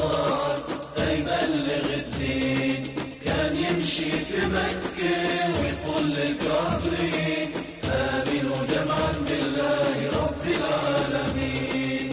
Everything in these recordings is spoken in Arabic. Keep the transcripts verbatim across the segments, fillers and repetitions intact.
صار يبلغ الدين، كان يمشي في مكة ويقول للكافرين آمنوا جمعا بالله رب العالمين.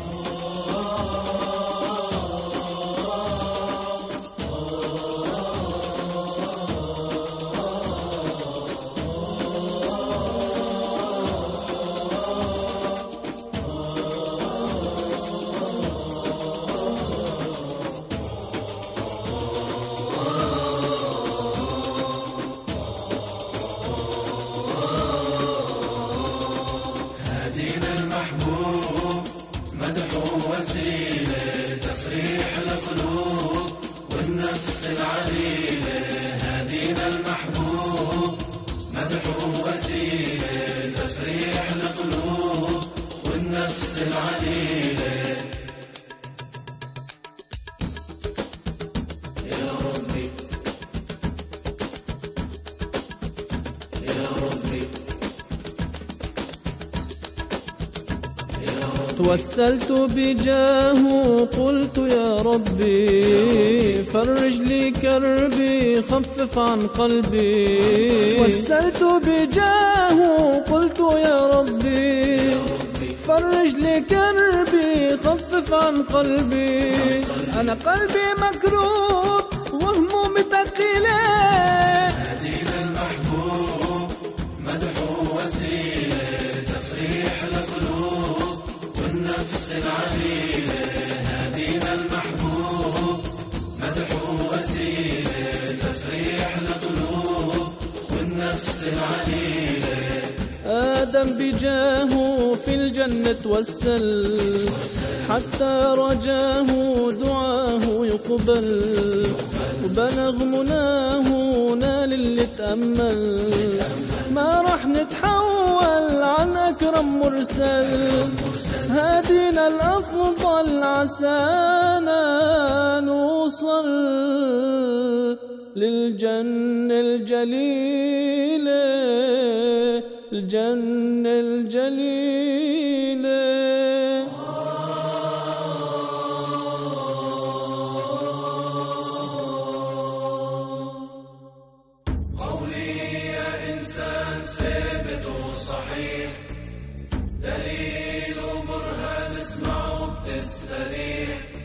هدينا المحبوب مدحه وسيلة تفريح القلوب والنفس العليلة. هدينا المحبوب مدحه وسيلة تفريح القلوب والنفس العليلة. يا ربي يا ربي توسلت بجاهه قلت يا ربي فرج لي كربي خفف عن قلبي. توسلت بجاهه قلت يا ربي فرج لي كربي خفف عن قلبي. أنا قلبي مكروب وهمومي ثقيلة. هدينا المحبوب مدحه وسيلة تفريح القلوب والنفس العليلة. هدينا المحبوب مدحه وسيلة تفريح القلوب والنفس العليلة. آدم بجاهه في الجنة توسل حتى رجاه دعاه يقبل. وبلغ مناه نال اللي تأمل. ما رح نتحول عن أكرم مرسل. هدينا الأفضل عسانا نوصل للجنة الجليلة. الجنة الجليلة. قولي يا إنسان ثابت وصحيح، دليل وبرهان اسمعوا بتستريح.